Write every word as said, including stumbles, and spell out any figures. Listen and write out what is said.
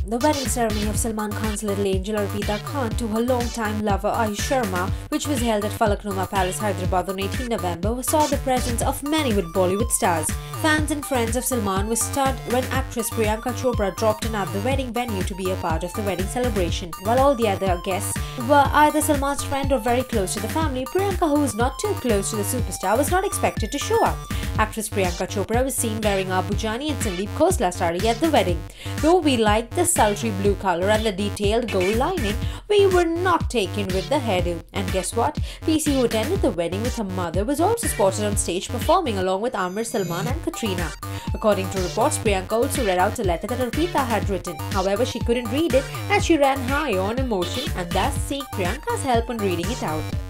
the wedding ceremony of Salman Khan's little angel Arpita Khan to her long-time lover Ayush Sharma, which was held at Falaknuma Palace, Hyderabad on eighteenth November, saw the presence of many with Bollywood stars. Fans and friends of Salman were stunned when actress Priyanka Chopra dropped in at the wedding venue to be a part of the wedding celebration. While all the other guests were either Salman's friend or very close to the family, Priyanka, who was not too close to the superstar, was not expected to show up. Actress Priyanka Chopra was seen wearing Abu Jani and Sandeep Khosla sari at the wedding. Though we liked the sultry blue color and the detailed gold lining, we were not taken with the hairdo. And guess what? P C, who attended the wedding with her mother, was also spotted on stage performing along with Amir, Salman and Katrina. According to reports, Priyanka also read out a letter that Arpita had written. However, she couldn't read it as she ran high on emotion and thus seek Priyanka's help on reading it out.